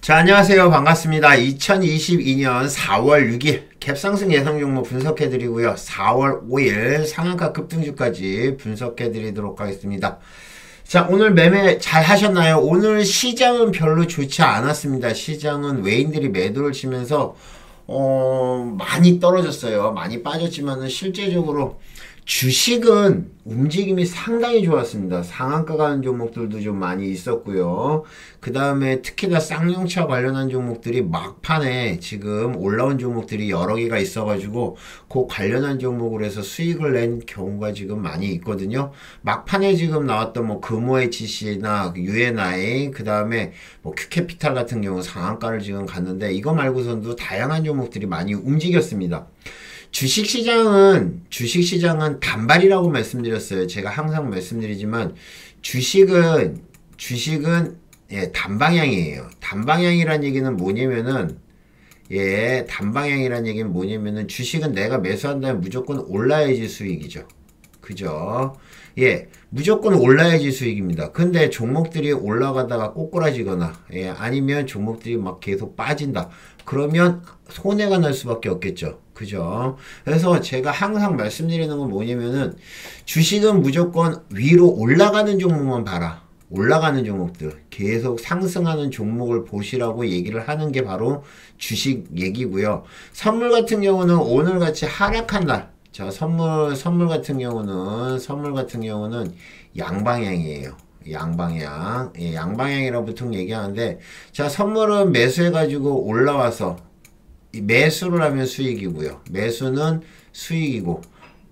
자, 안녕하세요. 반갑습니다. 2022년 4월 6일 갭상승 예상 종목 분석해드리고요. 4월 5일 상한가 급등주까지 분석해드리도록 하겠습니다. 자, 오늘 매매 잘 하셨나요? 오늘 시장은 별로 좋지 않았습니다. 시장은 외인들이 매도를 치면서 많이 떨어졌어요. 많이 빠졌지만은 실제적으로 주식은 움직임이 상당히 좋았습니다. 상한가 가는 종목들도 좀 많이 있었고요. 그 다음에 특히나 쌍용차 관련한 종목들이 막판에 지금 올라온 종목들이 여러 개가 있어가지고 그 관련한 종목으로 해서 수익을 낸 경우가 지금 많이 있거든요. 막판에 지금 나왔던 뭐 금호 HC나 UNI, 그 다음에 뭐 큐캐피탈 같은 경우 상한가를 지금 갔는데 이거 말고선도 다양한 종목들이 많이 움직였습니다. 주식시장은 단발이라고 말씀드렸어요. 제가 항상 말씀드리지만 주식은 예, 단방향이에요. 단방향이란 얘기는 뭐냐면은 단방향이란 얘기는 뭐냐면은 주식은 내가 매수한다면 무조건 올라야지 수익이죠. 그죠? 예, 무조건 올라야지 수익입니다. 근데 종목들이 올라가다가 꼬꾸라지거나, 아니면 종목들이 막 계속 빠진다. 그러면 손해가 날 수밖에 없겠죠. 그죠? 그래서 제가 항상 말씀드리는 건 뭐냐면은 주식은 무조건 위로 올라가는 종목만 봐라. 올라가는 종목들, 계속 상승하는 종목을 보시라고 얘기를 하는 게 바로 주식 얘기고요. 선물 같은 경우는 오늘같이 하락한 날, 자, 선물 같은 경우는 양방향이에요. 양방향. 예, 양방향이라고 보통 얘기하는데, 자, 선물은 매수해가지고 올라와서, 매수를 하면 수익이고요. 매수는 수익이고,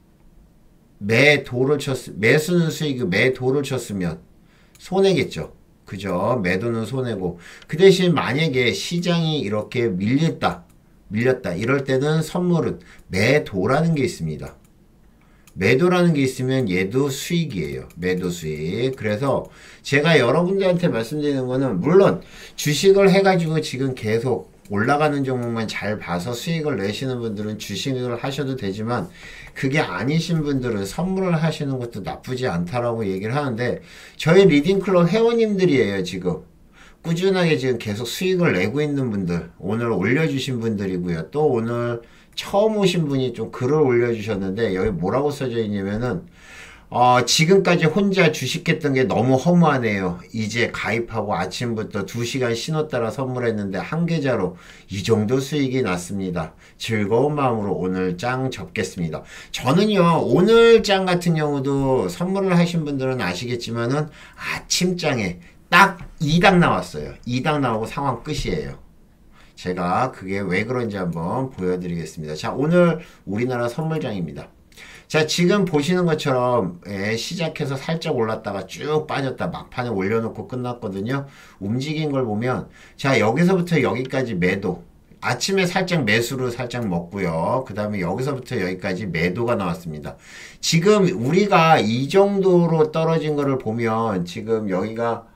매수는 수익이고, 매도를 쳤으면 손해겠죠. 그죠? 매도는 손해고. 그 대신 만약에 시장이 이렇게 밀렸다. 이럴 때는 선물은 매도라는 게 있습니다. 매도라는 게 있으면 얘도 수익이에요. 매도 수익. 그래서 제가 여러분들한테 말씀드리는 거는 물론 주식을 해가지고 지금 계속 올라가는 종목만 잘 봐서 수익을 내시는 분들은 주식을 하셔도 되지만 그게 아니신 분들은 선물을 하시는 것도 나쁘지 않다라고 얘기를 하는데 저희 리딩클럽 회원님들이에요. 지금 꾸준하게 지금 계속 수익을 내고 있는 분들, 오늘 올려주신 분들이고요. 또 오늘 처음 오신 분이 좀 글을 올려주셨는데 여기 뭐라고 써져 있냐면은 지금까지 혼자 주식했던 게 너무 허무하네요. 이제 가입하고 아침부터 2시간 신호 따라 선물했는데 한 계좌로 이 정도 수익이 났습니다. 즐거운 마음으로 오늘 장 접겠습니다. 저는요, 오늘 장 같은 경우도 선물을 하신 분들은 아시겠지만은 아침장에 딱 2당 나왔어요. 2당 나오고 상황 끝이에요. 제가 그게 왜 그런지 한번 보여드리겠습니다. 자, 오늘 우리나라 선물장입니다. 자, 지금 보시는 것처럼 시작해서 살짝 올랐다가 쭉 빠졌다 막판에 올려놓고 끝났거든요. 움직인 걸 보면 자, 여기서부터 여기까지 매도, 아침에 살짝 매수를 살짝 먹고요. 그 다음에 여기서부터 여기까지 매도가 나왔습니다. 지금 우리가 이 정도로 떨어진 거를 보면 지금 여기가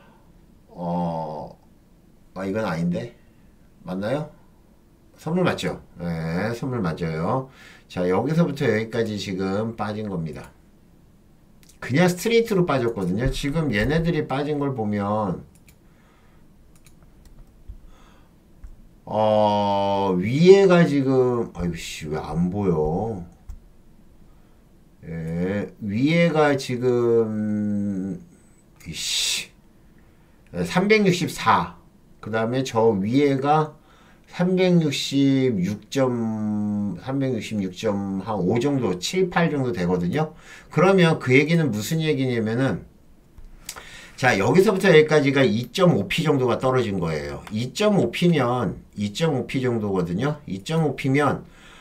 이건 아닌데 맞나요? 선물 맞죠? 네, 선물 맞아요. 자, 여기서부터 여기까지 지금 빠진 겁니다. 그냥 스트레이트로 빠졌거든요. 지금 얘네들이 빠진 걸 보면 위에가 지금 아이씨 왜 안 보여? 위에가 지금 364. 그 다음에 저 위에가 366.5 정도, 7, 8 정도 되거든요. 그러면 그 얘기는 무슨 얘기냐면은, 자, 여기서부터 여기까지가 2.5p 정도가 떨어진 거예요. 2.5p 정도거든요. 2.5p면,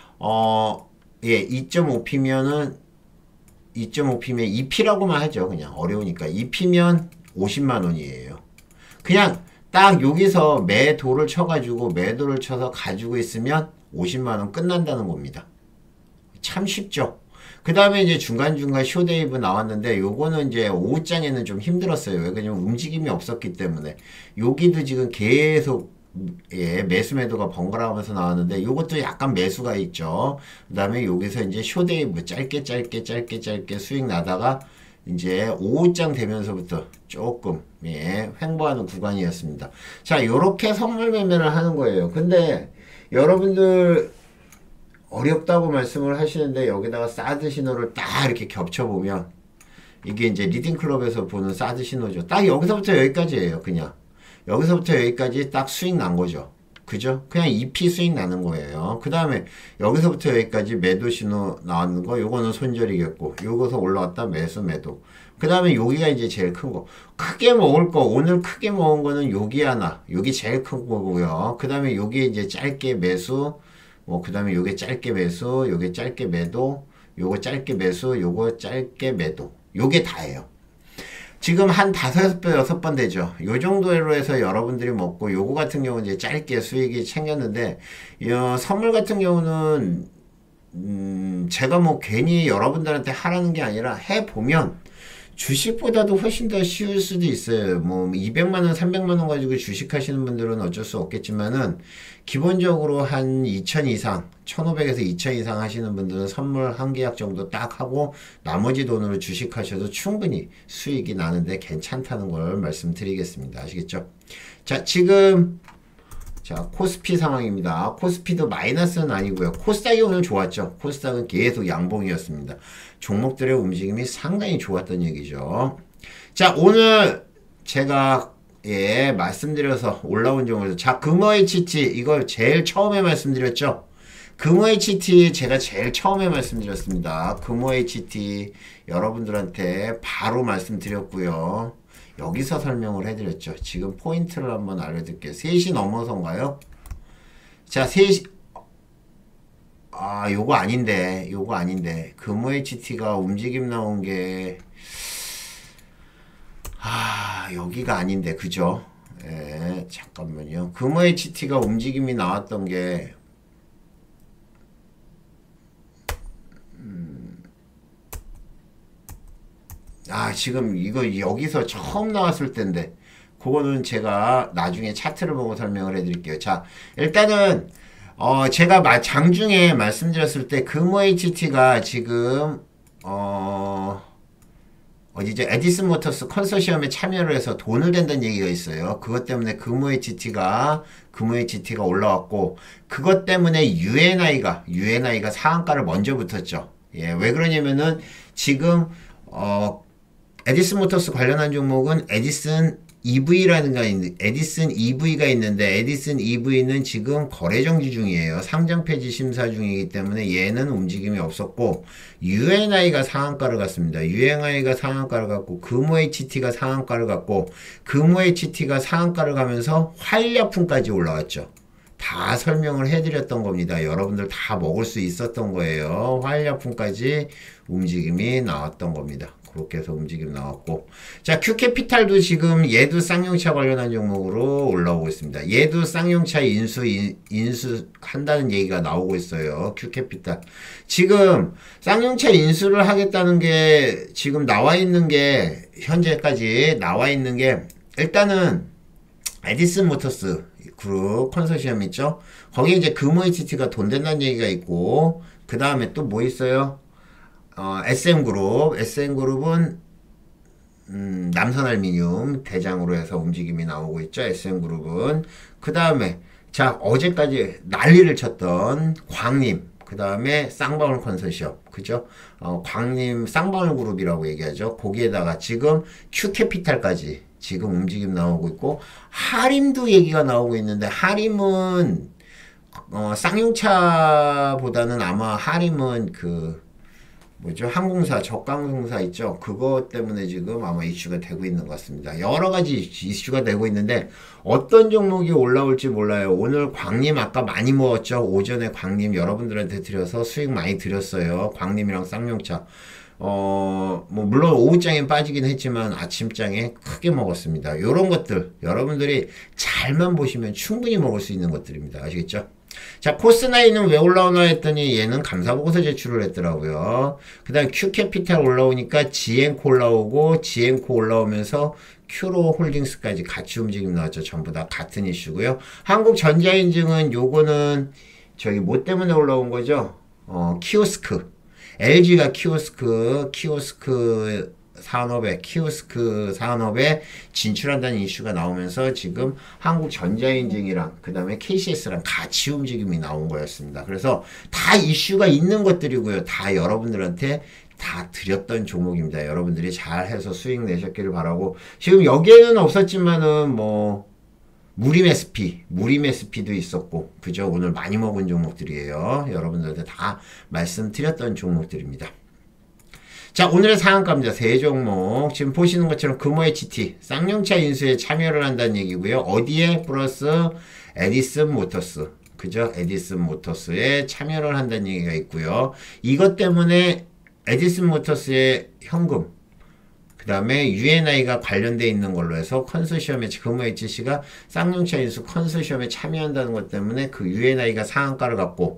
2.5p면은, 2.5p면 2p라고만 하죠. 그냥 어려우니까. 2p면 50만원이에요. 그냥, 딱 여기서 매도를 쳐서 가지고 있으면 50만원 끝난다는 겁니다. 참 쉽죠? 그 다음에 이제 중간중간 쇼데이브 나왔는데 요거는 이제 오후장에는 좀 힘들었어요. 왜 그러냐면 움직임이 없었기 때문에. 여기도 지금 계속 매수 매도가 번갈아 가면서 나왔는데 요것도 약간 매수가 있죠. 그 다음에 여기서 이제 쇼데이브 짧게 수익 나다가 이제 오후장 되면서부터 조금 예, 횡보하는 구간이었습니다. 자, 요렇게 선물 매매를 하는 거예요. 근데 여러분들 어렵다고 말씀을 하시는데 여기다가 사드 신호를 딱 이렇게 겹쳐보면 이게 이제 리딩클럽에서 보는 사드 신호죠. 딱 여기서부터 여기까지예요. 그냥 여기서부터 여기까지 딱 수익 난 거죠. 그죠? 그냥 EP 수익 나는 거예요. 그 다음에 여기서부터 여기까지 매도 신호 나왔는 거 요거는 손절이겠고 요거서 올라왔다 매수 매도. 그 다음에 여기가 이제 제일 큰 거. 크게 먹을 거 오늘 크게 먹은 거는 여기 하나 여기 제일 큰 거고요. 그 다음에 여기 이제 짧게 매수 뭐 그 다음에 요게 짧게 매수 요게 짧게 매도 요거 짧게 매수 요거 짧게 매도 요게 다예요. 지금 한 5번, 6번 되죠. 요 정도로 해서 여러분들이 먹고, 요거 같은 경우는 이제 짧게 수익이 챙겼는데, 선물 같은 경우는, 제가 뭐 괜히 여러분들한테 하라는 게 아니라 해보면, 주식보다도 훨씬 더 쉬울 수도 있어요. 뭐 200만원, 300만원 가지고 주식 하시는 분들은 어쩔 수 없겠지만은 기본적으로 한 2000 이상, 1500에서 2000 이상 하시는 분들은 선물 한 계약 정도 딱 하고 나머지 돈으로 주식 하셔도 충분히 수익이 나는데 괜찮다는 걸 말씀드리겠습니다. 아시겠죠? 자, 지금 자, 코스피 상황입니다. 코스피도 마이너스는 아니고요. 코스닥이 오늘 좋았죠. 코스닥은 계속 양봉이었습니다. 종목들의 움직임이 상당히 좋았던 얘기죠. 자, 오늘 제가 예, 말씀드려서 올라온 종목에서 자, 금호HT 이걸 제일 처음에 말씀드렸죠. 금호HT 제가 제일 처음에 말씀드렸습니다. 금호HT 여러분들한테 바로 말씀드렸고요. 여기서 설명을 해드렸죠. 지금 포인트를 한번 알려드릴게요. 3시 넘어서인가요? 자, 3시, 요거 아닌데, 요거 아닌데. 금호HT가 움직임 나온 게, 여기가 아닌데, 그죠? 예, 잠깐만요. 금호HT가 움직임이 나왔던 게, 지금 이거 여기서 처음 나왔을 텐데 그거는 제가 나중에 차트를 보고 설명을 해드릴게요. 자, 일단은 제가 장중에 말씀드렸을 때 금호HT가 지금 어디죠? 에디슨 모터스 컨소시엄에 참여를 해서 돈을 댄다는 얘기가 있어요. 그것 때문에 금호HT가 올라왔고 그것 때문에 UNI가 상한가를 먼저 붙었죠. 예, 왜 그러냐면은 지금 에디슨 모터스 관련한 종목은 에디슨 EV가 있는데 에디슨 EV는 지금 거래 정지 중이에요. 상장 폐지 심사 중이기 때문에 얘는 움직임이 없었고 UNI가 상한가를 갔습니다. UNI가 상한가를 갔고 금호HT가 상한가를 갔고 금호HT가 상한가를 가면서 활약품까지 올라왔죠. 다 설명을 해드렸던 겁니다. 여러분들 다 먹을 수 있었던 거예요. 활약품까지 움직임이 나왔던 겁니다. 그렇게 해서 움직임 나왔고 자 Q캐피탈도 지금 얘도 쌍용차 관련한 종목으로 올라오고 있습니다. 얘도 쌍용차 인수한다는 얘기가 나오고 있어요. Q캐피탈 지금 쌍용차 인수를 하겠다는 게 지금 나와 있는 게 현재까지 나와 있는 게 일단은 에디슨 모터스 그룹 컨소시엄 있죠. 거기에 이제 금호HT가 돈 된다는 얘기가 있고 그 다음에 또 뭐 있어요? SM그룹은 남선알미늄 대장으로 해서 움직임이 나오고 있죠. SM그룹은 그 다음에 자 어제까지 난리를 쳤던 광림 그 다음에 쌍방울 컨소시엄 그죠? 광림 쌍방울 그룹이라고 얘기하죠. 거기에다가 지금 Q캐피탈까지 지금 움직임 나오고 있고 하림도 얘기가 나오고 있는데 하림은 쌍용차보다는 아마 하림은 항공사, 저가항공사 있죠? 그것 때문에 지금 아마 이슈가 되고 있는 것 같습니다. 여러 가지 이슈가 되고 있는데, 어떤 종목이 올라올지 몰라요. 오늘 광림 아까 많이 먹었죠? 오전에 광림 여러분들한테 드려서 수익 많이 드렸어요. 광림이랑 쌍용차. 물론 오후장에 빠지긴 했지만 아침장에 크게 먹었습니다. 요런 것들, 여러분들이 잘만 보시면 충분히 먹을 수 있는 것들입니다. 아시겠죠? 자, 코스9은 왜 올라오나 했더니 얘는 감사보고서 제출을 했더라고요. 그 다음 Q캐피탈 올라오니까 지엔코 올라오고 지엔코 올라오면서 큐로 홀딩스까지 같이 움직임 나왔죠. 전부 다 같은 이슈고요. 한국전자인증은 요거는 저기 뭐 때문에 올라온 거죠? 키오스크. LG가 키오스크 산업에 키오스크 산업에 진출한다는 이슈가 나오면서 지금 한국 전자인증이랑 그 다음에 KCS랑 같이 움직임이 나온 거였습니다. 그래서 다 이슈가 있는 것들이고요. 다 여러분들한테 다 드렸던 종목입니다. 여러분들이 잘 해서 수익 내셨기를 바라고, 지금 여기에는 없었지만은 뭐 무림 SP도 있었고, 그죠? 오늘 많이 먹은 종목들이에요. 여러분들한테 다 말씀드렸던 종목들입니다. 자, 오늘의 상한가입니다. 세 종목. 지금 보시는 것처럼 금호HT, 쌍용차 인수에 참여를 한다는 얘기고요. 어디에? 플러스 에디슨 모터스. 그죠? 에디슨 모터스에 참여를 한다는 얘기가 있고요. 이것 때문에 에디슨 모터스의 현금, 그 다음에 UNI가 관련되어 있는 걸로 해서 컨소시엄에, 금호HC가 쌍용차 인수 컨소시엄에 참여한다는 것 때문에 그 UNI가 상한가를 갖고,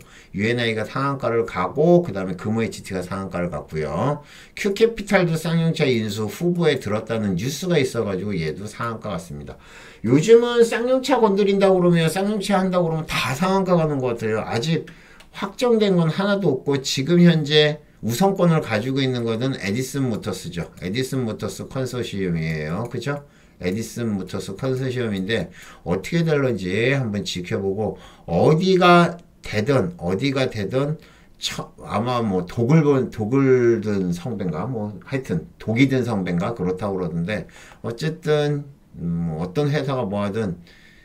그 다음에 금호HT가 상한가를 갖고요. Q캐피탈도 쌍용차 인수 후보에 들었다는 뉴스가 있어가지고 얘도 상한가 같습니다. 요즘은 쌍용차 건드린다고 그러면, 쌍용차 한다고 그러면 다 상한가 가는 것 같아요. 아직 확정된 건 하나도 없고, 지금 현재 우선권을 가지고 있는 것은 에디슨 모터스죠. 에디슨 모터스 컨소시엄이에요. 그죠? 에디슨 모터스 컨소시엄인데 어떻게 될런지 한번 지켜보고, 어디가 되든 아마 뭐 독을 든 성배인가, 뭐 하여튼 독이 든 성배인가 그렇다고 그러던데, 어쨌든 어떤 회사가 뭐 하든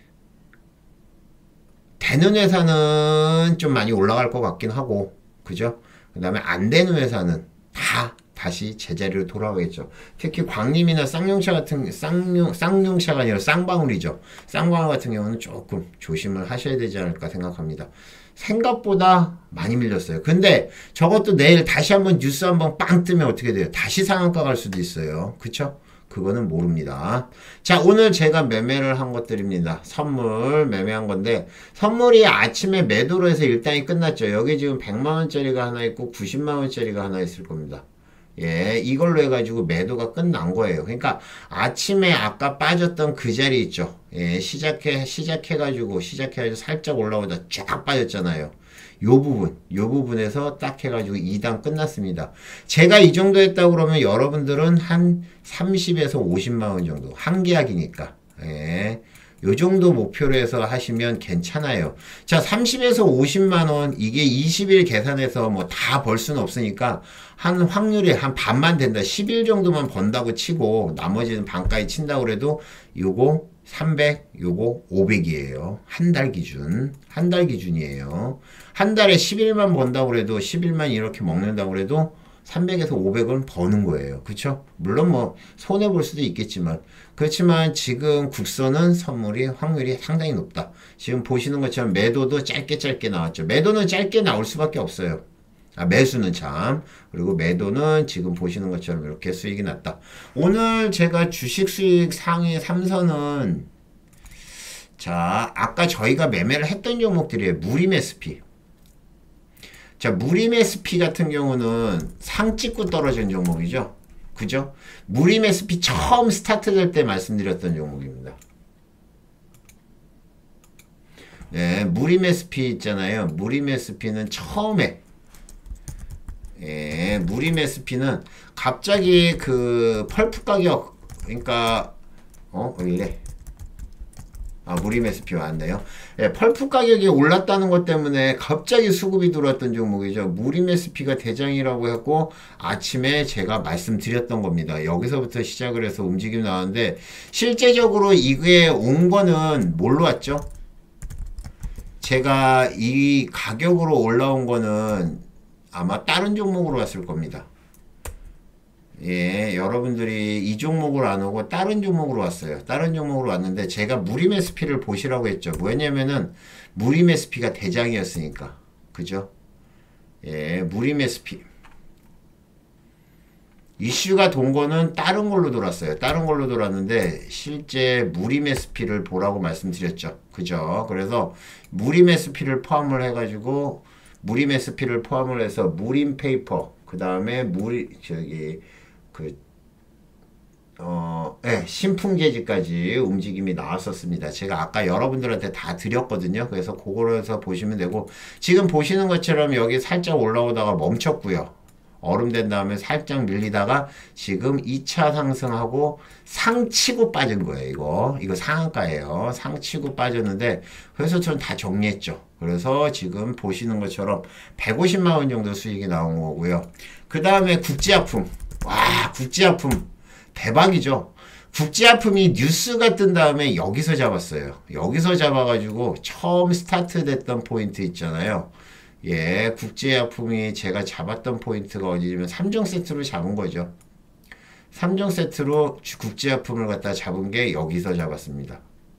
되는 회사는 좀 많이 올라갈 것 같긴 하고, 그죠? 그 다음에 안 되는 회사는 다 다시 제자리로 돌아가겠죠. 특히 광림이나 쌍용차 같은, 쌍용차가 아니라 쌍방울이죠. 쌍방울 같은 경우는 조금 조심을 하셔야 되지 않을까 생각합니다. 생각보다 많이 밀렸어요. 근데 저것도 내일 다시 한번 뉴스 한번 빵 뜨면 어떻게 돼요? 다시 상한가 갈 수도 있어요. 그쵸? 그거는 모릅니다. 자, 오늘 제가 매매를 한 것들입니다. 선물 매매한 건데, 선물이 아침에 매도로 해서 일당이 끝났죠. 여기 지금 100만원짜리가 하나 있고 90만원짜리가 하나 있을 겁니다. 예, 이걸로 해가지고 매도가 끝난 거예요. 그러니까 아침에 아까 빠졌던 그 자리 있죠. 예, 시작해가지고 살짝 올라오다 쫙 빠졌잖아요. 요 부분에서 딱 해가지고 2단 끝났습니다. 제가 이 정도 했다고 그러면 여러분들은 한 30에서 50만원 정도. 한 계약이니까. 예. 요 정도 목표로 해서 하시면 괜찮아요. 자, 30에서 50만원, 이게 20일 계산해서 뭐 다 벌 수는 없으니까, 한 확률이 한 반만 된다. 10일 정도만 번다고 치고, 나머지는 반까지 친다고 그래도, 요거 300, 요거 500이에요. 한 달 기준이에요. 한 달에 10일만 번다고 그래도, 10일만 이렇게 먹는다고 그래도, 300에서 500은 버는 거예요. 그쵸? 물론 뭐 손해볼 수도 있겠지만, 그렇지만 지금 국선은 선물이 확률이 상당히 높다. 지금 보시는 것처럼 매도도 짧게 나왔죠. 매도는 짧게 나올 수밖에 없어요. 매수는 참. 그리고 매도는 지금 보시는 것처럼 이렇게 수익이 났다. 오늘 제가 주식 수익 상위 3선은, 자, 아까 저희가 매매를 했던 종목들이에요. 무림 SP. 자, 무림 SP 같은 경우는 상 찍고 떨어진 종목이죠. 그죠? 무림 SP 처음 스타트 될 때 말씀드렸던 종목입니다. 네, 무림 SP 있잖아요. 무림 SP는 처음에, 예, 무림 SP는 갑자기 그 펄프 가격, 그러니까 왜 이래? 무림 SP 왔네요. 예, 펄프 가격이 올랐다는 것 때문에 갑자기 수급이 들어왔던 종목이죠. 무림 SP가 대장이라고 했고, 아침에 제가 말씀드렸던 겁니다. 여기서부터 시작을 해서 움직임이 나왔는데, 실제적으로 이게 온 거는 뭘로 왔죠? 제가 이 가격으로 올라온 거는 아마 다른 종목으로 왔을 겁니다. 예, 여러분들이 이 종목을 안 오고 다른 종목으로 왔어요. 다른 종목으로 왔는데 제가 무림 SP를 보시라고 했죠. 왜냐면은 무림 SP가 대장이었으니까. 그죠? 예, 무림 SP. 이슈가 돈 거는 다른 걸로 돌았어요. 다른 걸로 돌았는데 실제 무림 SP를 보라고 말씀드렸죠. 그죠? 그래서 무림 SP를 포함을 해가지고 무림 SP를 포함을 해서 무림 페이퍼, 그 다음에 신풍계지까지 움직임이 나왔었습니다. 제가 아까 여러분들한테 다 드렸거든요. 그래서 그거로 해서 보시면 되고, 지금 보시는 것처럼 여기 살짝 올라오다가 멈췄고요. 얼음된 다음에 살짝 밀리다가 지금 2차 상승하고 상치고 빠진 거예요. 이거 상한가예요. 상치고 빠졌는데 그래서 저는 다 정리했죠. 그래서 지금 보시는 것처럼 150만 원 정도 수익이 나온 거고요. 그 다음에 국제아품. 와, 국제아품 대박이죠. 국제아품이 뉴스가 뜬 다음에 여기서 잡았어요. 여기서 잡아가지고 처음 스타트 됐던 포인트 있잖아요. 예, 국제아품이 제가 잡았던 포인트가 어디냐면 3종 세트로 잡은 거죠. 3종 세트로 국제아품을 갖다 잡은 게 여기서 잡았습니다.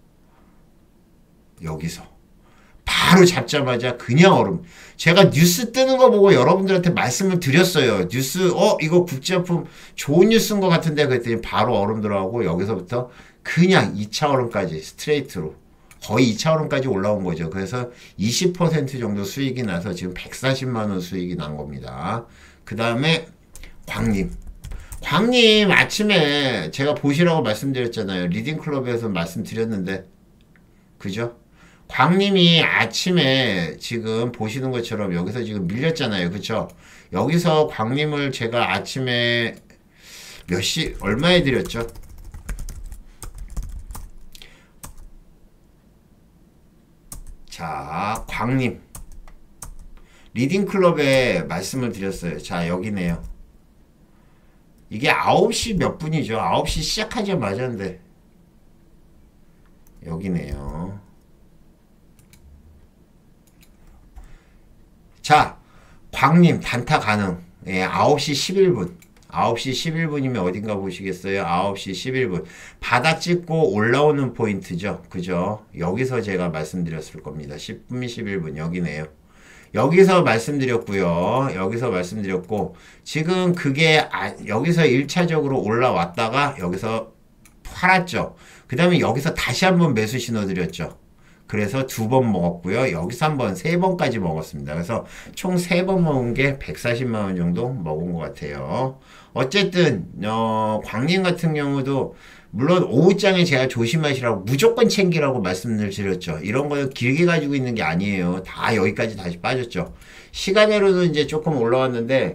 여기서. 바로 잡자마자 그냥 얼음. 제가 뉴스 뜨는 거 보고 여러분들한테 말씀을 드렸어요. 뉴스, 이거 국제아품 좋은 뉴스인 것 같은데 그랬더니 바로 얼음 들어가고 여기서부터 그냥 2차 얼음까지 스트레이트로. 거의 2차 얼음까지 올라온 거죠. 그래서 20% 정도 수익이 나서 지금 140만원 수익이 난 겁니다. 그 다음에 광림. 광림 아침에 제가 보시라고 말씀드렸잖아요. 리딩클럽에서 말씀드렸는데 그죠? 광림이 아침에 지금 보시는 것처럼 여기서 지금 밀렸잖아요. 그쵸? 여기서 광림을 제가 아침에 얼마에 드렸죠? 자, 광림. 리딩클럽에 말씀을 드렸어요. 자, 여기네요. 이게 9시 몇 분이죠? 9시 시작하자마자인데. 여기네요. 자, 광림 단타 가능. 예, 9시 11분. 9시 11분이면 어딘가 보시겠어요? 9시 11분. 바닥 찍고 올라오는 포인트죠. 그죠? 여기서 제가 말씀드렸을 겁니다. 10분 11분. 여기네요. 여기서 말씀드렸고요. 여기서 말씀드렸고, 지금 그게, 여기서 1차적으로 올라왔다가, 여기서 팔았죠. 그 다음에 여기서 다시 한번 매수 신호 드렸죠. 그래서 2번 먹었고요. 여기서 한번 3번까지 먹었습니다. 그래서 총 3번 먹은 게 140만원 정도 먹은 것 같아요. 어쨌든 광림 같은 경우도 물론 오후장에 제가 조심하시라고 무조건 챙기라고 말씀을 드렸죠. 이런 거는 길게 가지고 있는 게 아니에요. 다 여기까지 다시 빠졌죠. 시간으로는 이제 조금 올라왔는데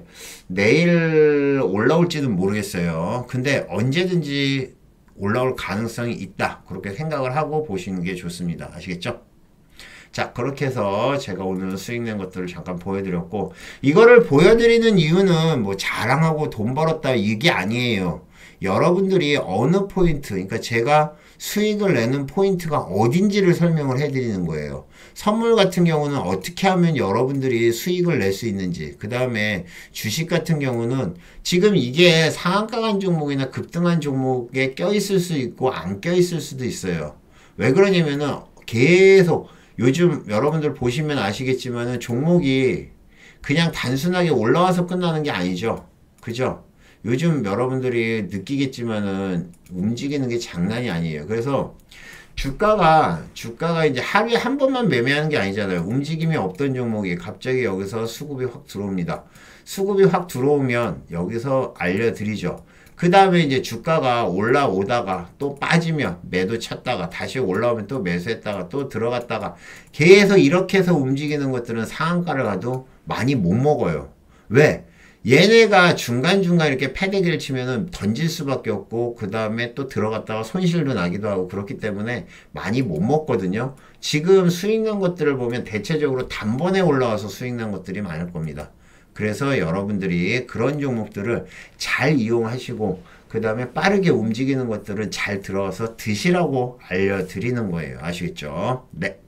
내일 올라올지는 모르겠어요. 근데 언제든지 올라올 가능성이 있다. 그렇게 생각을 하고 보시는 게 좋습니다. 아시겠죠? 자, 그렇게 해서 제가 오늘 수익 낸 것들을 잠깐 보여드렸고, 이거를 보여드리는 이유는 뭐 자랑하고 돈 벌었다 이게 아니에요. 여러분들이 어느 포인트, 그러니까 제가 수익을 내는 포인트가 어딘지를 설명을 해드리는 거예요. 선물 같은 경우는 어떻게 하면 여러분들이 수익을 낼 수 있는지, 그 다음에 주식 같은 경우는 지금 이게 상한가 간 종목이나 급등한 종목에 껴있을 수 있고 안 껴있을 수도 있어요. 왜 그러냐면은 계속 요즘 여러분들 보시면 아시겠지만은 종목이 그냥 단순하게 올라와서 끝나는 게 아니죠. 그죠? 요즘 여러분들이 느끼겠지만은 움직이는 게 장난이 아니에요. 그래서 주가가 이제 하루에 한 번만 매매하는 게 아니잖아요. 움직임이 없던 종목이 갑자기 여기서 수급이 확 들어옵니다. 수급이 확 들어오면 여기서 알려드리죠. 그 다음에 이제 주가가 올라오다가 또 빠지면 매도 쳤다가 다시 올라오면 또 매수했다가 또 들어갔다가 계속 이렇게 해서 움직이는 것들은 상한가를 가도 많이 못 먹어요. 왜? 얘네가 중간중간 이렇게 패대기를 치면은 던질 수밖에 없고 그 다음에 또 들어갔다가 손실도 나기도 하고 그렇기 때문에 많이 못 먹거든요. 지금 수익 난 것들을 보면 대체적으로 단번에 올라와서 수익 난 것들이 많을 겁니다. 그래서 여러분들이 그런 종목들을 잘 이용하시고 그 다음에 빠르게 움직이는 것들을 잘 들어서 드시라고 알려드리는 거예요. 아시겠죠? 네.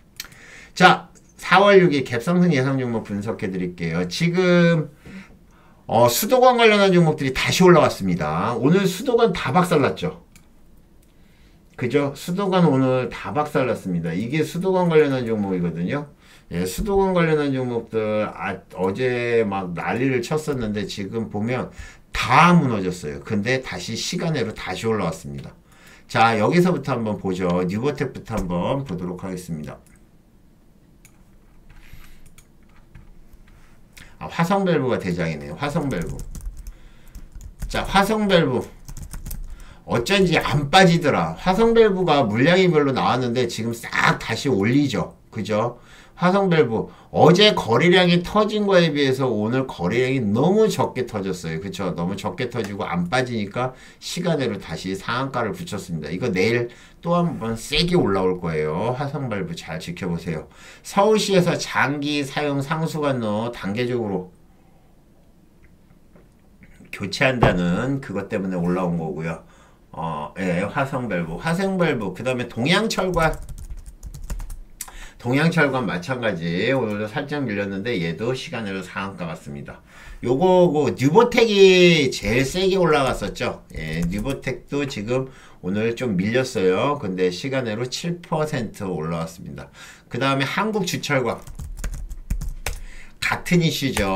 자, 4월 6일 갭상승 예상 종목 분석해 드릴게요. 지금 수도관 관련한 종목들이 다시 올라왔습니다. 오늘 수도관 다 박살났죠. 그죠? 수도관 오늘 다 박살났습니다. 이게 수도관 관련한 종목이거든요. 예, 수도관 관련한 종목들 어제 막 난리를 쳤었는데 지금 보면 다 무너졌어요. 근데 다시 시간으로 다시 올라왔습니다. 자, 여기서부터 한번 보죠. 뉴버텍부터 한번 보도록 하겠습니다. 화성밸브가 대장이네요. 화성밸브. 자, 화성밸브 어쩐지 안 빠지더라. 화성밸브가 물량이 별로 나왔는데 지금 싹 다시 올리죠. 그죠? 화성 밸브 어제 거래량이 터진 거에 비해서 오늘 거래량이 너무 적게 터졌어요. 그쵸? 너무 적게 터지고 안 빠지니까 시간으로 다시 상한가를 붙였습니다. 이거 내일 또 한 번 세게 올라올 거예요. 화성 밸브 잘 지켜보세요. 서울시에서 장기 사용 상수관로 단계적으로 교체한다는 그것 때문에 올라온 거고요. 예, 화성 밸브, 그 다음에 동양철관 마찬가지. 오늘도 살짝 밀렸는데 얘도 시간으로 상한가 같습니다. 요거 뉴보텍이 제일 세게 올라갔었죠. 예, 뉴보텍도 지금 오늘 좀 밀렸어요. 근데 시간으로 7% 올라왔습니다. 그 다음에 한국주철관 같은 이슈죠.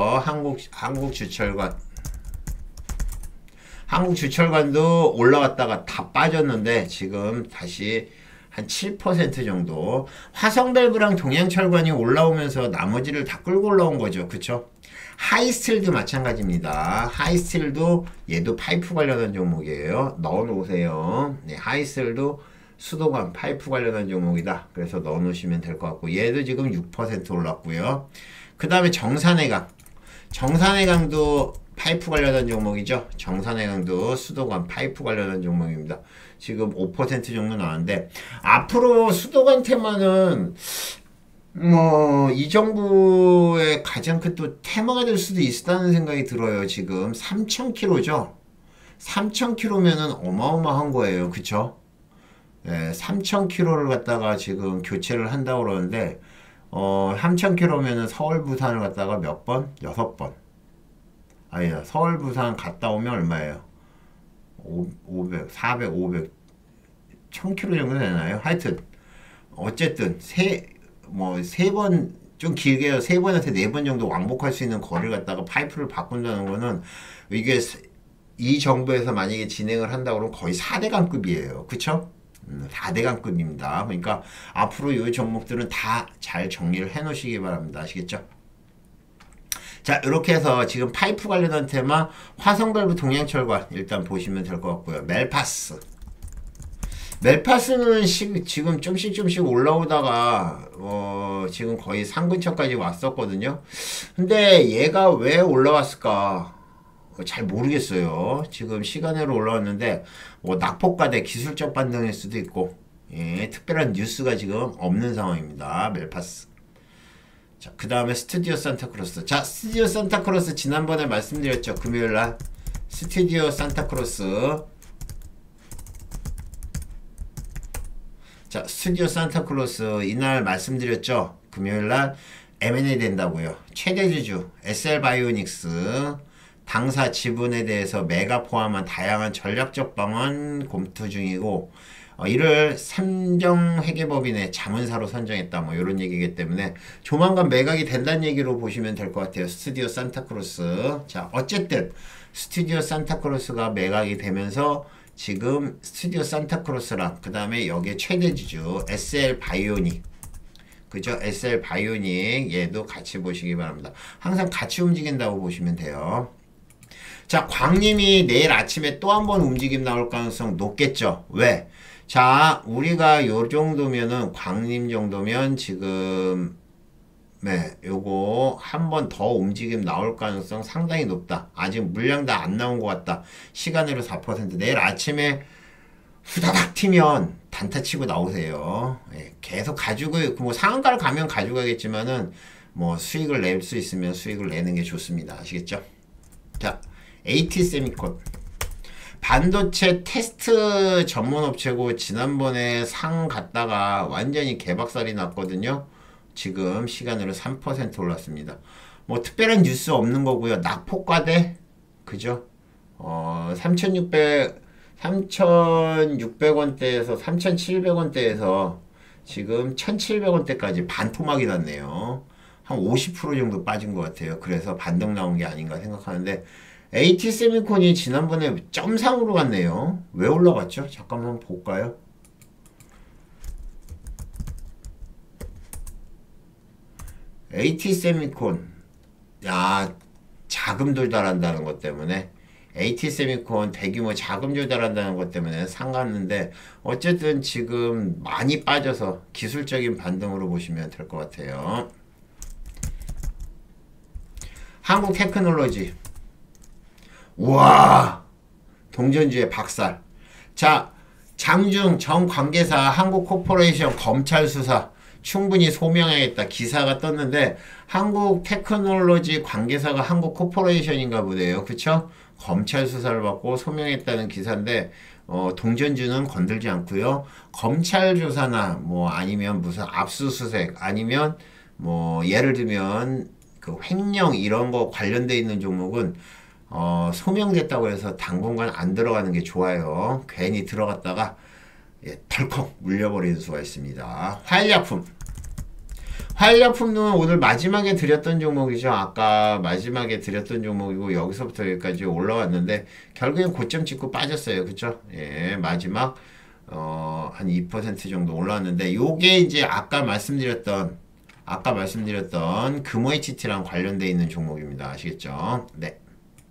한국주철관도 올라왔다가 다 빠졌는데 지금 다시 한 7% 정도. 화성밸브랑 동양철관이 올라오면서 나머지를 다 끌고 올라온 거죠. 그쵸? 하이스틸도 마찬가지입니다. 하이스틸도 얘도 파이프 관련한 종목이에요. 넣어놓으세요. 네, 하이스틸도 수도관 파이프 관련한 종목이다. 그래서 넣어놓으시면 될 것 같고 얘도 지금 6% 올랐고요. 그 다음에 정산해강도 파이프 관련한 종목이죠. 정산해강도 수도관 파이프 관련한 종목입니다. 지금 5% 정도 나왔는데 앞으로 수도관 테마는 뭐 이 정부의 가장 큰 또 테마가 될 수도 있다는 생각이 들어요. 지금 3,000km죠. 3,000km면은 어마어마한 거예요. 그쵸? 네, 3,000km를 갖다가 지금 교체를 한다고 그러는데 3,000km면은 서울 부산을 갖다가 몇 번? 6번. 아니야, 서울 부산 갔다 오면 얼마예요? 500, 400, 500, 1000km 정도 되나요? 하여튼 어쨌든 세 번, 좀 길게 3번에서 4번 정도 왕복할 수 있는 거리를 갖다가 파이프를 바꾼다는 거는 이게 이 정부에서 만약에 진행을 한다 그러면 거의 4대강급이에요. 그쵸? 4대강급입니다. 그러니까 앞으로 이 종목들은 다 잘 정리를 해 놓으시기 바랍니다. 아시겠죠? 자, 이렇게 해서 지금 파이프 관련한 테마 화성밸브 동양철관 일단 보시면 될 것 같고요. 멜파스는 지금 좀씩 올라오다가 지금 거의 상 근처까지 왔었거든요. 근데 얘가 왜 올라왔을까 잘 모르겠어요. 지금 시간으로 올라왔는데 뭐 낙폭과대 기술적 반등일 수도 있고, 예, 특별한 뉴스가 지금 없는 상황입니다. 멜파스. 자, 그 다음에 스튜디오 산타크로스. 자, 스튜디오 산타크로스 지난번에 말씀드렸죠. 금요일날 스튜디오 산타크로스. 자, 스튜디오 산타크로스 이날 말씀드렸죠. 금요일날 M&A 된다고요. 최대주주 SL바이오닉스 당사 지분에 대해서 매각 포함한 다양한 전략적 방안 검토 중이고, 이를 삼정회계법인의 자문사로 선정했다. 뭐 이런 얘기이기 때문에 조만간 매각이 된다는 얘기로 보시면 될 것 같아요. 스튜디오 산타크로스. 자, 어쨌든 스튜디오 산타크로스가 매각이 되면서 지금 스튜디오 산타크로스랑 그 다음에 여기에 최대주주 SL바이오닉, 그죠? SL바이오닉 얘도 같이 보시기 바랍니다. 항상 같이 움직인다고 보시면 돼요. 자, 광림이 내일 아침에 또 한 번 움직임 나올 가능성 높겠죠. 왜? 자, 우리가 요 정도면은 광림 정도면 지금 네, 요거 한 번 더 움직임 나올 가능성 상당히 높다. 아직 물량 다 안 나온 것 같다. 시간으로 4%. 내일 아침에 후다닥 튀면 단타 치고 나오세요. 예, 계속 가지고 뭐 상한가를 가면 가져가겠지만은 뭐 수익을 낼 수 있으면 수익을 내는 게 좋습니다. 아시겠죠? 자, AT세미콘 반도체 테스트 전문 업체고 지난번에 상 갔다가 완전히 개박살이 났거든요. 지금 시간으로 3% 올랐습니다. 뭐 특별한 뉴스 없는 거고요. 낙폭과대 그죠? 3,600원대에서 3,700원대에서 지금 1,700원대까지 반토막이 났네요. 한 50% 정도 빠진 것 같아요. 그래서 반등 나온 게 아닌가 생각하는데 AT세미콘이 지난번에 점상으로 갔네요. 왜 올라갔죠? 잠깐만 볼까요? AT세미콘, 야, 자금 돌달한다는 것 때문에 AT세미콘 대규모 자금 조달한다는 것 때문에 상갔는데 어쨌든 지금 많이 빠져서 기술적인 반등으로 보시면 될 것 같아요. 한국테크놀로지. 우와, 동전주의 박살. 자, 장중 전 관계사 한국코퍼레이션 검찰 수사 충분히 소명하겠다 기사가 떴는데 한국테크놀로지 관계사가 한국코퍼레이션인가 보네요. 그쵸? 검찰 수사를 받고 소명했다는 기사인데 동전주는 건들지 않고요. 검찰 조사나 뭐 아니면 무슨 압수수색 아니면 뭐 예를 들면 그 횡령 이런 거 관련돼 있는 종목은 소명됐다고 해서 당분간 안 들어가는 게 좋아요. 괜히 들어갔다가 덜컥 물려버리는 수가 있습니다. 화일약품. 화일약품은 오늘 마지막에 드렸던 종목이죠. 아까 마지막에 드렸던 종목이고 여기서부터 여기까지 올라왔는데 결국엔 고점 찍고 빠졌어요. 그쵸? 예, 마지막 한 2% 정도 올라왔는데 요게 이제 아까 말씀드렸던 금호HT랑 관련돼 있는 종목입니다. 아시겠죠? 네.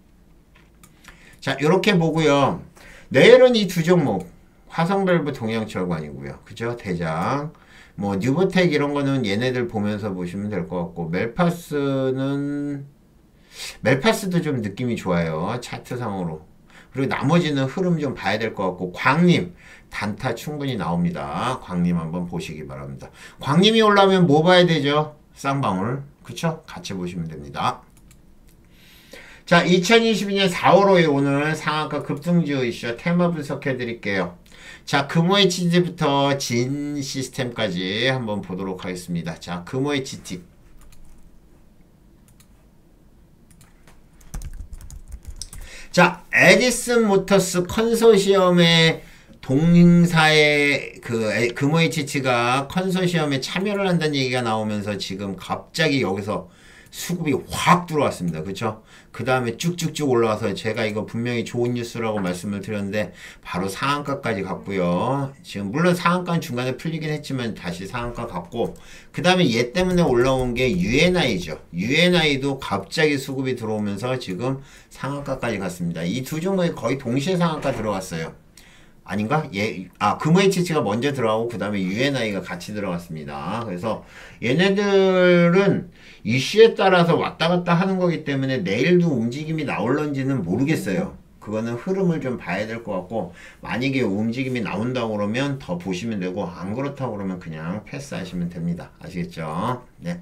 자, 요렇게 보고요. 내일은 이 두 종목 화성밸브 동양철관이고요. 그죠? 대장. 뭐 뉴보텍 이런 거는 얘네들 보면서 보시면 될 것 같고 멜파스도 좀 느낌이 좋아요. 차트상으로. 그리고 나머지는 흐름 좀 봐야 될 것 같고 광림 단타 충분히 나옵니다. 광림 한번 보시기 바랍니다. 광림이 올라오면 뭐 봐야 되죠? 쌍방울. 그쵸? 같이 보시면 됩니다. 자, 2022년 4월 5일 오늘 상한가 급등주 이슈 테마 분석해 드릴게요. 자, 금호HT부터 진 시스템까지 한번 보도록 하겠습니다. 자, 금호HT. 자, 에디슨 모터스 컨소시엄의 동사의 금호HT가 컨소시엄에 참여를 한다는 얘기가 나오면서 지금 갑자기 여기서 수급이 확 들어왔습니다. 그쵸? 그 다음에 쭉쭉쭉 올라와서 제가 이거 분명히 좋은 뉴스라고 말씀을 드렸는데 바로 상한가까지 갔고요. 지금 물론 상한가는 중간에 풀리긴 했지만 다시 상한가 갔고 그 다음에 얘 때문에 올라온 게 UNI죠. UNI도 갑자기 수급이 들어오면서 지금 상한가까지 갔습니다. 이 두 종목이 거의 동시에 상한가 들어갔어요. 아닌가? 금호HT가 먼저 들어가고 그 다음에 UNI가 같이 들어갔습니다. 그래서 얘네들은 이슈에 따라서 왔다 갔다 하는 거기 때문에 내일도 움직임이 나올런지는 모르겠어요. 그거는 흐름을 좀 봐야 될 것 같고 만약에 움직임이 나온다고 그러면 더 보시면 되고 안 그렇다고 그러면 그냥 패스하시면 됩니다. 아시겠죠? 네.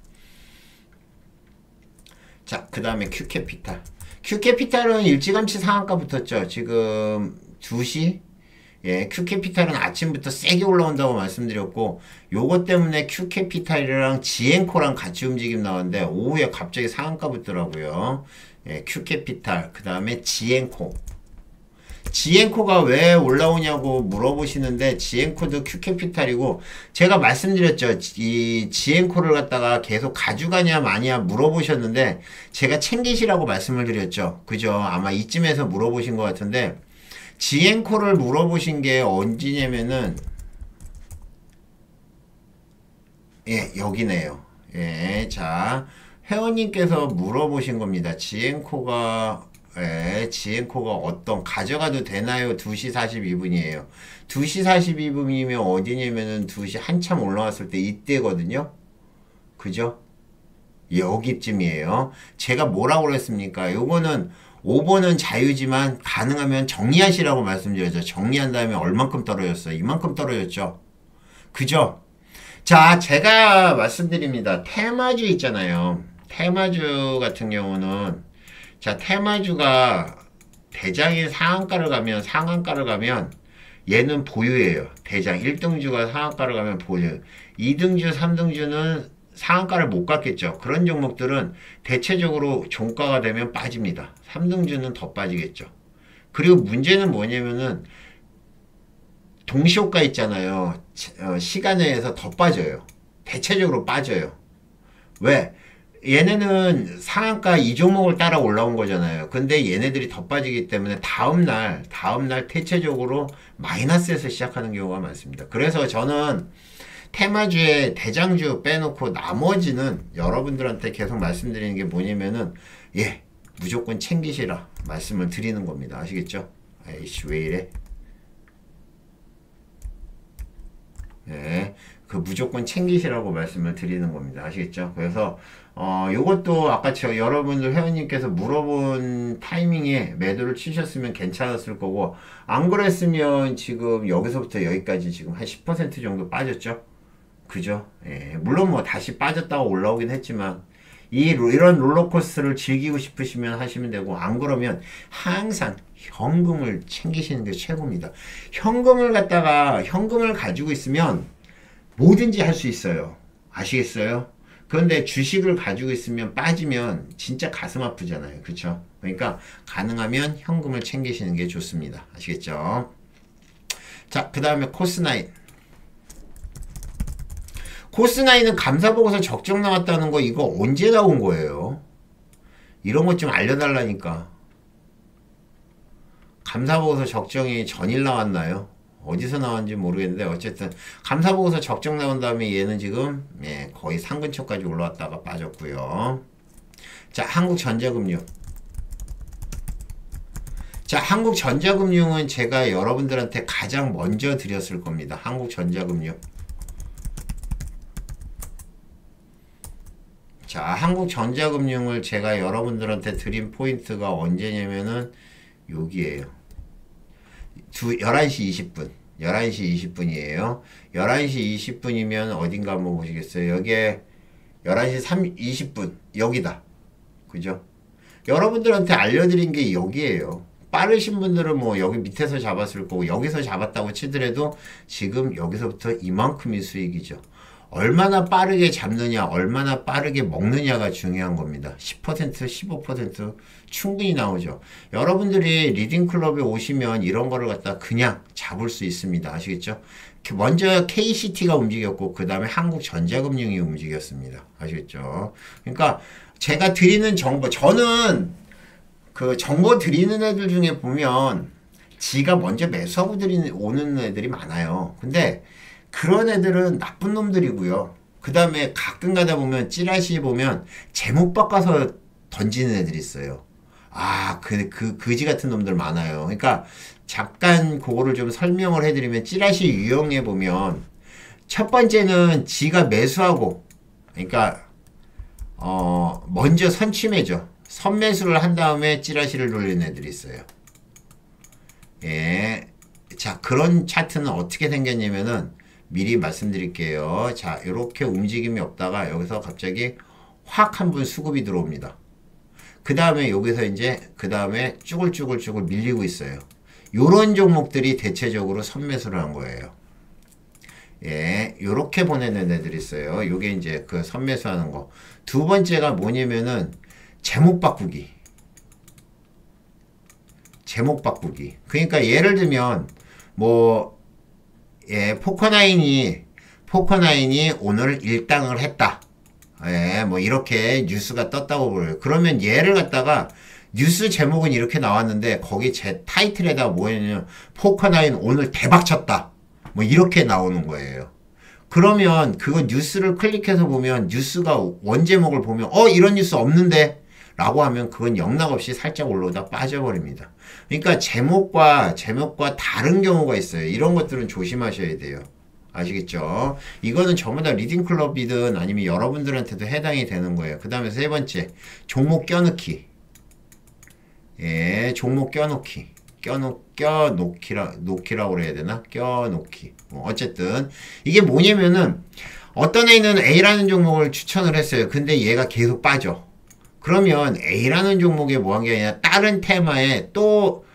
자, 그 다음에 Q캐피탈. Q캐피탈은 일찌감치 상한가 붙었죠. 지금 2시? 예, Q캐피탈은 아침부터 세게 올라온다고 말씀드렸고 요것 때문에 Q캐피탈이랑 지엔코랑 같이 움직임 나왔는데 오후에 갑자기 상한가 붙더라고요. 예, Q캐피탈 그 다음에 지엔코가 왜 올라오냐고 물어보시는데 지엔코도 Q캐피탈이고 제가 말씀드렸죠. 이 지엔코를 갖다가 계속 가져가냐 마냐 물어보셨는데 제가 챙기시라고 말씀을 드렸죠. 그죠? 아마 이쯤에서 물어보신 것 같은데 지엔코를 물어보신 게 언제냐면은 예, 여기네요. 예, 자 회원님께서 물어보신 겁니다. 지엔코가 어떤 가져가도 되나요? 2시 42분이에요. 2시 42분이면 어디냐면은 2시 한참 올라왔을 때 이때거든요. 그죠? 여기쯤이에요. 제가 뭐라고 그랬습니까? 요거는 5번은 자유지만 가능하면 정리하시라고 말씀드렸죠. 정리한 다음에 얼만큼 떨어졌어요? 이만큼 떨어졌죠. 그죠? 자, 제가 말씀드립니다. 테마주 있잖아요. 테마주 같은 경우는 자, 테마주가 대장이 상한가를 가면 얘는 보유예요. 대장 1등주가 상한가를 가면 보유. 2등주, 3등주는 상한가를 못 갔겠죠. 그런 종목들은 대체적으로 종가가 되면 빠집니다. 3등주는 더 빠지겠죠. 그리고 문제는 뭐냐면은 동시효과 있잖아요. 시간에 의해서 더 빠져요. 대체적으로 빠져요. 왜? 얘네는 상한가 이 종목을 따라 올라온 거잖아요. 근데 얘네들이 더 빠지기 때문에 다음날 대체적으로 마이너스에서 시작하는 경우가 많습니다. 그래서 저는 테마주에 대장주 빼놓고 나머지는 여러분들한테 계속 말씀드리는 게 뭐냐면은 예, 무조건 챙기시라 말씀을 드리는 겁니다. 아시겠죠? 에이씨 왜 이래? 네, 그 무조건 챙기시라고 말씀을 드리는 겁니다. 아시겠죠? 그래서 요것도 아까 여러분들 회원님께서 물어본 타이밍에 매도를 치셨으면 괜찮았을 거고, 안 그랬으면 지금 여기서부터 여기까지 지금 한 10% 정도 빠졌죠? 그죠? 예, 물론 뭐 다시 빠졌다가 올라오긴 했지만, 이런 롤러코스터를 즐기고 싶으시면 하시면 되고, 안 그러면 항상 현금을 챙기시는 게 최고입니다. 현금을 가지고 있으면 뭐든지 할 수 있어요. 아시겠어요? 그런데 주식을 가지고 있으면 빠지면 진짜 가슴 아프잖아요. 그렇죠? 그러니까 가능하면 현금을 챙기시는 게 좋습니다. 아시겠죠? 자, 그 다음에 코스9. 코스9은 감사보고서 적정 나왔다는 거 이거 언제 나온 거예요? 이런 것 좀 알려달라니까. 감사보고서 적정이 전일 나왔나요? 어디서 나왔는지 모르겠는데 어쨌든 감사보고서 적정 나온 다음에 얘는 지금 거의 상근처까지 올라왔다가 빠졌고요. 자, 한국전자금융. 자, 한국전자금융은 제가 여러분들한테 가장 먼저 드렸을 겁니다. 한국전자금융. 자, 한국전자금융을 제가 여러분들한테 드린 포인트가 언제냐면은 여기에요. 11시 20분. 11시 20분이에요. 11시 20분이면 어딘가 한번 보시겠어요? 여기에 11시 20분. 여기다. 그죠? 여러분들한테 알려드린 게 여기에요. 빠르신 분들은 뭐 여기 밑에서 잡았을 거고, 여기서 잡았다고 치더라도 지금 여기서부터 이만큼의 수익이죠. 얼마나 빠르게 잡느냐, 얼마나 빠르게 먹느냐가 중요한 겁니다. 10%, 15% 충분히 나오죠. 여러분들이 리딩클럽에 오시면 이런 거를 갖다 그냥 잡을 수 있습니다. 아시겠죠? 먼저 KCT가 움직였고, 그 다음에 한국전자금융이 움직였습니다. 아시겠죠? 그러니까 제가 드리는 정보, 저는 그 정보 드리는 애들 중에 보면 지가 먼저 매수하고 오는 애들이 많아요. 근데 그런 애들은 나쁜 놈들이고요. 그 다음에 가끔 가다 보면 찌라시 보면 제목 바꿔서 던지는 애들이 있어요. 아, 그지 같은 놈들 많아요. 그러니까 잠깐 그거를 좀 설명을 해드리면 찌라시 유형에 보면 첫 번째는 지가 매수하고, 그러니까 먼저 선취매죠. 선매수를 한 다음에 찌라시를 돌리는 애들이 있어요. 예. 자, 그런 차트는 어떻게 생겼냐면은 미리 말씀드릴게요. 자, 이렇게 움직임이 없다가 여기서 갑자기 확 한 번 수급이 들어옵니다. 그 다음에 여기서 이제 그 다음에 쭈글쭈글 밀리고 있어요. 요런 종목들이 대체적으로 선매수를 한 거예요. 예, 요렇게 보내는 애들이 있어요. 요게 이제 그 선매수 하는 거. 두 번째가 뭐냐면은 제목 바꾸기. 제목 바꾸기. 그러니까 예를 들면 뭐 포커나인이 오늘 일당을 했다. 예, 뭐 이렇게 뉴스가 떴다고 보여요. 그러면 얘를 갖다가 뉴스 제목은 이렇게 나왔는데 거기 제 타이틀에다 뭐냐면 포커나인 오늘 대박 쳤다. 뭐 이렇게 나오는 거예요. 그러면 그거 뉴스를 클릭해서 보면 뉴스가 원제목을 보면 이런 뉴스 없는데 라고 하면 그건 영락없이 살짝 올라오다 빠져버립니다. 그러니까 제목과 다른 경우가 있어요. 이런 것들은 조심하셔야 돼요. 아시겠죠? 이거는 전부 다 리딩클럽이든 아니면 여러분들한테도 해당이 되는 거예요. 그 다음에 세 번째, 종목 껴넣기. 예, 종목 껴놓기. 놓기라고 그래야 되나? 껴놓기. 어쨌든 이게 뭐냐면은 어떤 애는 A라는 종목을 추천을 했어요. 근데 얘가 계속 빠져. 그러면 A라는 종목에 뭐 한 게 아니라 다른 테마에 또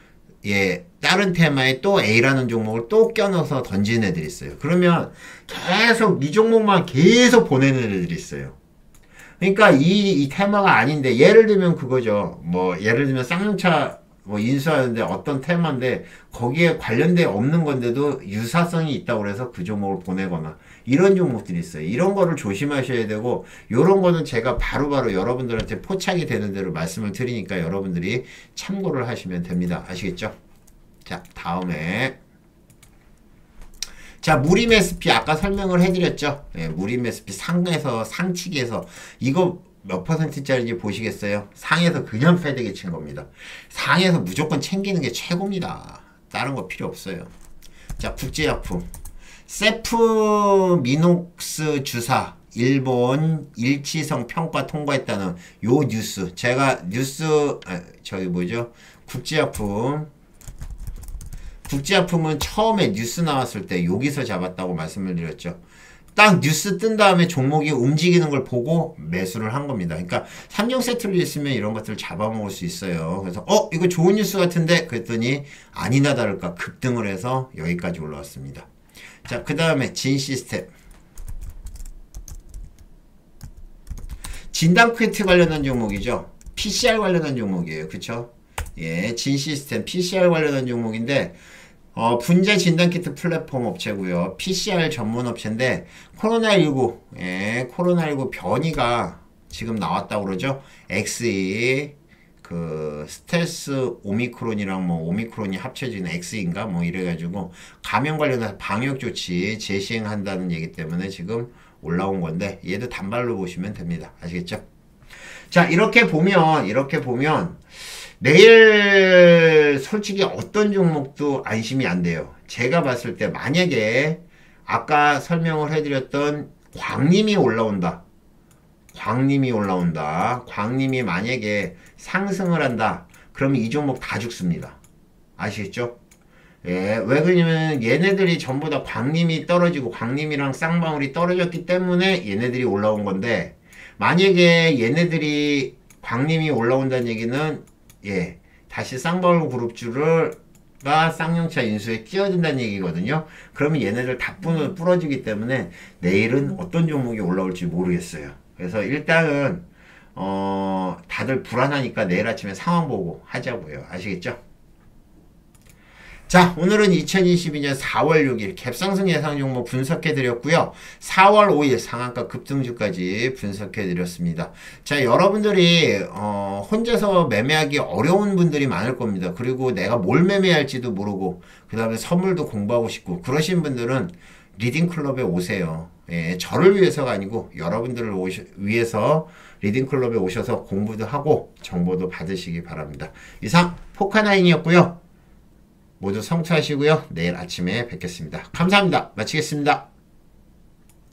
A라는 종목을 또 껴넣어서 던지는 애들이 있어요. 그러면 계속 이 종목만 계속 보내는 애들이 있어요. 그러니까 이 테마가 아닌데, 예를 들면 그거죠. 뭐 예를 들면 쌍용차 뭐 인수하는데 어떤 테마인데 거기에 관련돼 없는 건데도 유사성이 있다고 그래서 그 종목을 보내거나 이런 종목들이 있어요. 이런 거를 조심하셔야 되고, 요런 거는 제가 바로바로 여러분들한테 포착이 되는 대로 말씀을 드리니까 여러분들이 참고를 하시면 됩니다. 아시겠죠? 자, 다음에 자, 무림 SP 아까 설명을 해드렸죠. 예, 무림 SP 상치기에서 이거 몇 퍼센트짜리인지 보시겠어요? 상에서 그냥 패대기 친 겁니다. 상에서 무조건 챙기는 게 최고입니다. 다른 거 필요 없어요. 자, 국제약품. 세프미녹스 주사 일본 일치성 평가 통과했다는 요 뉴스. 제가 저기 뭐죠? 국제약품은 처음에 뉴스 나왔을 때 여기서 잡았다고 말씀을 드렸죠. 딱 뉴스 뜬 다음에 종목이 움직이는 걸 보고 매수를 한 겁니다. 그러니까 3종 세트를 있으면 이런 것들을 잡아먹을 수 있어요. 그래서 이거 좋은 뉴스 같은데 그랬더니 아니나 다를까 급등을 해서 여기까지 올라왔습니다. 자, 그 다음에 진시스템. 진단 퀴트 관련한 종목이죠. PCR 관련한 종목이에요. 그쵸? 예, 진시스템 PCR 관련한 종목인데 분자 진단키트 플랫폼 업체고요. PCR 전문 업체인데 코로나19 코로나19 변이가 지금 나왔다고 그러죠. XE 그 스텔스 오미크론이랑 뭐 오미크론이 합쳐진 XE인가 뭐 이래가지고 감염 관련해서 방역 조치 재시행한다는 얘기 때문에 지금 올라온 건데 얘도 단발로 보시면 됩니다. 아시겠죠? 자, 이렇게 보면 내일 솔직히 어떤 종목도 안심이 안 돼요. 제가 봤을 때 만약에 아까 설명을 해드렸던 광림이 올라온다. 광림이 만약에 상승을 한다. 그러면 이 종목 다 죽습니다. 아시겠죠? 예, 왜 그러냐면 얘네들이 전부 다 광림이 떨어지고 광림이랑 쌍방울이 떨어졌기 때문에 얘네들이 올라온 건데 만약에 얘네들이 광림이 올라온다는 얘기는 다시 쌍방울 그룹주가 쌍용차 인수에 끼어든다는 얘기거든요. 그러면 얘네들 다 부러지기 때문에 내일은 어떤 종목이 올라올지 모르겠어요. 그래서 일단은 다들 불안하니까 내일 아침에 상황 보고 하자고요. 아시겠죠? 자, 오늘은 2022년 4월 6일 갭상승 예상 종목 분석해 드렸고요. 4월 5일 상한가 급등주까지 분석해 드렸습니다. 자, 여러분들이 혼자서 매매하기 어려운 분들이 많을 겁니다. 그리고 내가 뭘 매매할지도 모르고 그 다음에 선물도 공부하고 싶고 그러신 분들은 리딩클럽에 오세요. 예, 저를 위해서가 아니고 여러분들을 위해서 리딩클럽에 오셔서 공부도 하고 정보도 받으시기 바랍니다. 이상 포카나인이었고요. 모두 성투하시고요. 내일 아침에 뵙겠습니다. 감사합니다. 마치겠습니다.